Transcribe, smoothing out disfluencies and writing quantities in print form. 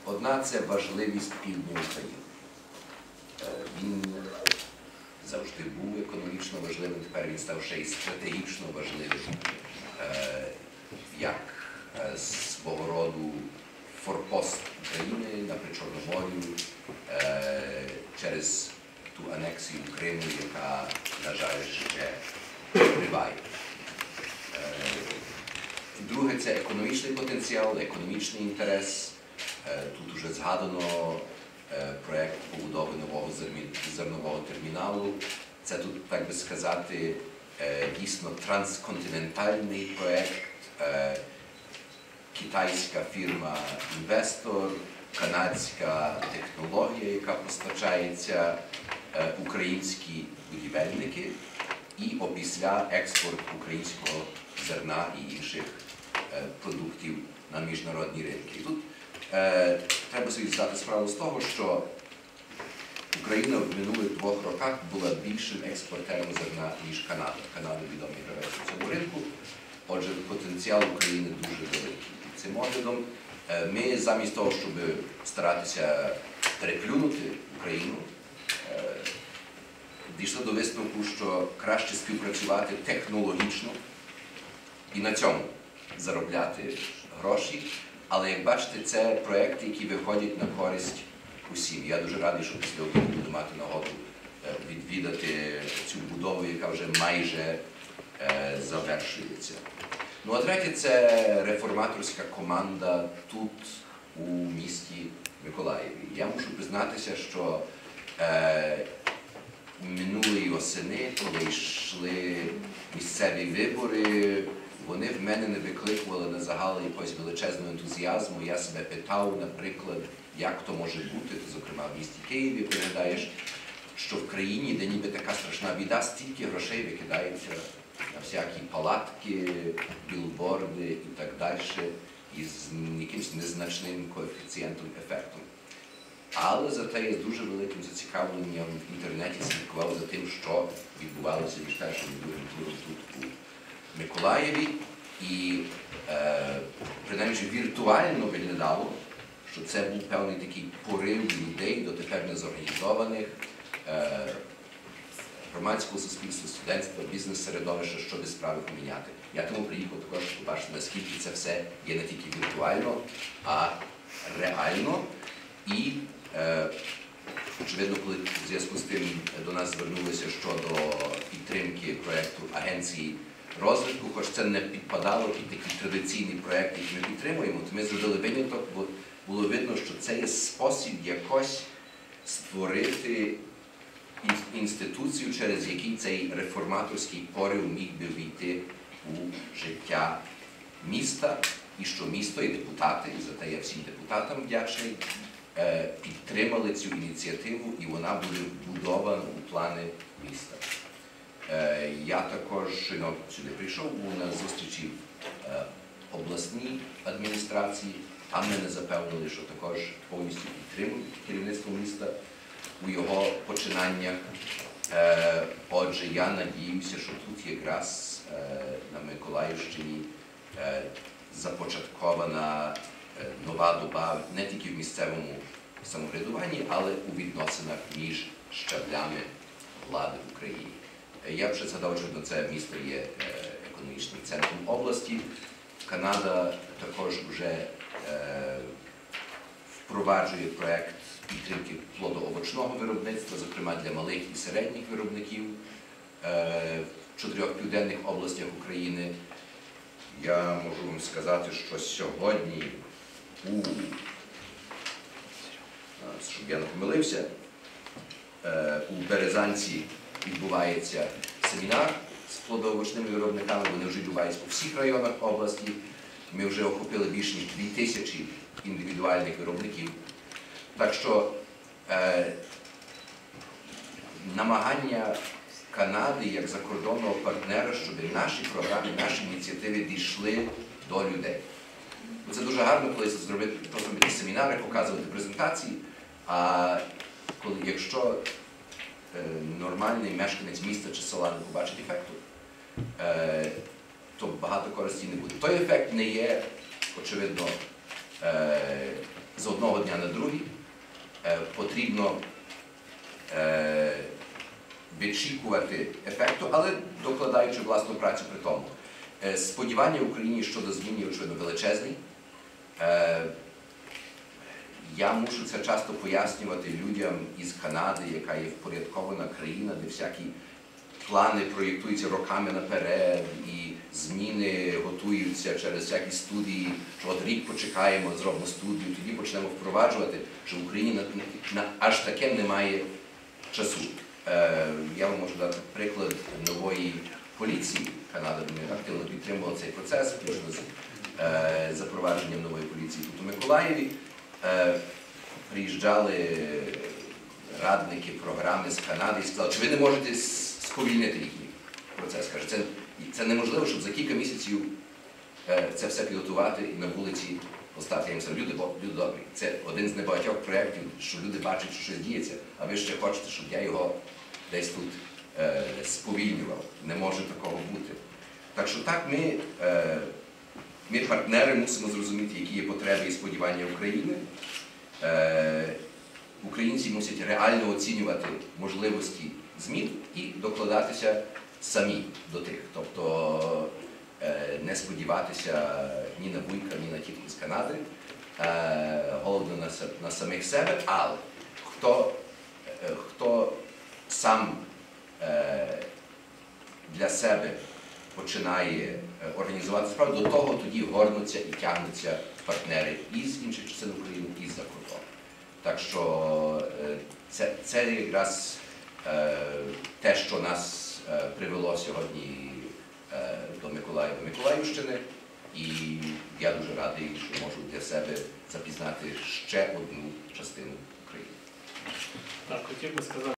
Одна – це важливість півдня України. Він завжди був економічно важливим, тепер він став ще й стратегічно важливим, як свого роду форпост України на Причорномор'ю через ту анексію Криму, яка, на жаль, ще триває. Друге – це економічний потенціал, економічний інтерес. Тут уже згадано проєкт побудови нового зернового терміналу. Це тут, так би сказати, дійсно трансконтинентальний проєкт. Китайська фірма-інвестор, канадська технологія, яка постачається, українські будівельники і опісля експорт українського зерна і інших продуктів на міжнародні ринки. І тут треба собі здати справу з того, що Україна в минулих 2 роках була більшим експортером зерна, ніж Канада. Канада відомий гравець у цьому ринку. Отже, потенціал України дуже великий. І цим оглядом ми замість того, щоб старатися переплюнути Україну, дійшли до висновку, що краще співпрацювати технологічно і на цьому заробляти гроші. Але, як бачите, це проєкти, які виходять на користь усім. Я дуже радий, що після обіду буду мати нагоду відвідати цю будову, яка вже майже завершується. Ну, а третє – це реформаторська команда тут, у місті Миколаєві. Я мушу признатися, що минулої осени, коли йшли місцеві вибори, вони в мене не викликували на загал якогось величезного ентузіазму. Я себе питав, наприклад, як то може бути, зокрема в місті Києві, пригадаєш, що в країні, де ніби така страшна біда, стільки грошей викидається на всякі палатки, білборди і так далі, із якимось незначним коефіцієнтом, ефектом. Але зате я з дуже великим зацікавленням в інтернеті слідкував за тим, що відбувалося між першим і другим туром тут у Миколаєві. І принаймні віртуально виглядало, що це був певний такий порив людей, дотепер незорганізованих, громадського суспільства, студентства, бізнес-середовища, щоб справи поміняти. Я тому приїхав також побачити, наскільки це все є не тільки віртуально, а реально. І, очевидно, коли в зв'язку з тим до нас звернулися щодо підтримки проєкту Агенції розвитку, хоч це не підпадало під такий традиційний проєкт, який ми підтримуємо, то ми зробили виняток, бо було видно, що це є спосіб якось створити інституцію, через який цей реформаторський порив міг би війти у життя міста, і що місто і депутати, і за те я всім депутатам вдячний, підтримали цю ініціативу, і вона буде вбудована у плани міста. Я також сюди прийшов, був на зустрічі в обласній адміністрації, а мене запевнили, що також повністю підтримують керівництво міста у його починаннях. Отже, я надіюся, що тут якраз на Миколаївщині започаткована нова доба не тільки в місцевому самоврядуванні, але у відносинах між щаблями влади в Україні. Я вже згадав, що це місто є економічним центром області. Канада також вже впроваджує проєкт підтримки плодоовочного виробництва, зокрема для малих і середніх виробників в 4 південних областях України. Я можу вам сказати, що сьогодні щоб я не помилився, у Березанці відбувається семінар з плодоовочними виробниками, вони вже відбуваються по всіх районах області. Ми вже охопили більш ніж 2000 індивідуальних виробників. Так що намагання Канади як закордонного партнера, щоб наші програми, наші ініціативи дійшли до людей. Це дуже гарно, коли зробити семінари, показувати презентації, а якщо нормальний мешканець міста чи села не побачить ефекту, то багато користі не буде. Той ефект не є, очевидно, з одного дня на другий. Потрібно вичікувати ефекту, але докладаючи власну працю при тому. Сподівання в Україні щодо змін є, очевидно, величезні. Я мушу це часто пояснювати людям із Канади, яка є впорядкована країна, де всякі плани проєктуються роками наперед, і зміни готуються через всякі студії, що от рік почекаємо, зробимо студію, тоді почнемо впроваджувати, що в Україні аж таке немає часу. Я вам можу дати приклад нової поліції. Канада активно підтримувала цей процес, включно з запровадженням нової поліції тут у Миколаєві. Приїжджали радники програми з Канади і сказали, чи ви не можете сповільнити їхній процес. Каже, це неможливо, щоб за кілька місяців це все підготувати і на вулиці поставити. Я їм сказав, люди добрі, це один з небагатьох проєктів, що люди бачать, що щось діється, а ви ще хочете, щоб я його десь тут сповільнював. Не може такого бути. Так що так, ми партнери мусимо зрозуміти, які є потреби і сподівання України. Українці мусять реально оцінювати можливості змін і докладатися самі до тих. Тобто не сподіватися ні на Вуйка, ні на тітку з Канади, головне на самих себе, але хто сам для себе починає організувати справу, до того тоді горнуться і тягнуться партнери із інших частин України, і з-за кордону. Так що це якраз те, що нас привело сьогодні до Миколаївщини, і я дуже радий, що можу для себе запізнати ще одну частину України. Так, хотів би сказати.